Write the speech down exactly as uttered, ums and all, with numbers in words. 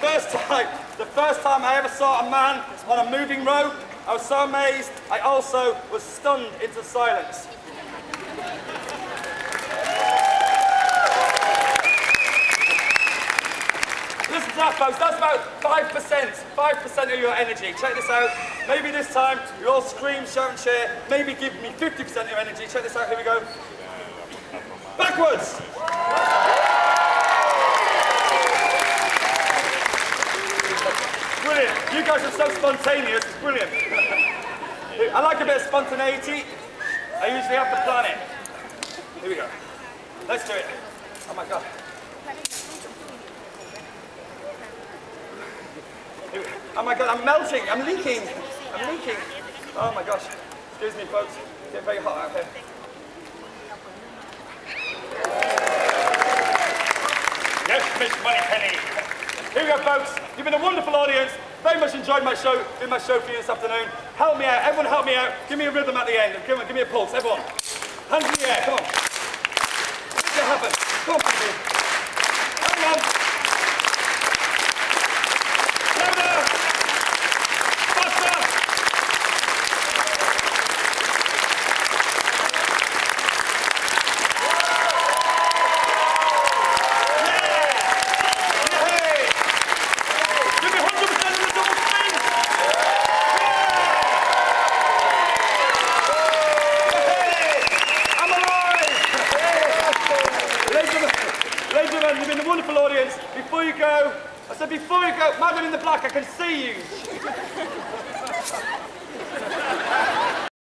first time, the first time I ever saw a man on a moving rope, I was so amazed, I also was stunned into silence. Listen to that, folks, that's about five percent, five percent of your energy. Check this out. Maybe this time you all scream, shout and cheer. Maybe give me fifty percent of your energy. Check this out, here we go. Backwards! Brilliant. You guys are so spontaneous, it's brilliant. I like a bit of spontaneity. I usually have to plan it. Here we go. Let's do it. Oh my God. Oh my God, I'm melting, I'm leaking, I'm leaking. Oh my gosh. Excuse me, folks. It's getting very hot out here. Yes, Miss Moneypenny. Here we go, folks. You've been a wonderful audience. Very much enjoyed my show, doing my show for you this afternoon. Help me out, everyone help me out. Give me a rhythm at the end. Come on, give me a pulse, everyone. Hands in the air, come on. Make it happen. Come on, baby. Hang on. Louder. Faster. You've been a wonderful audience. Before you go, I said before you go, Madam in the Black, I can see you.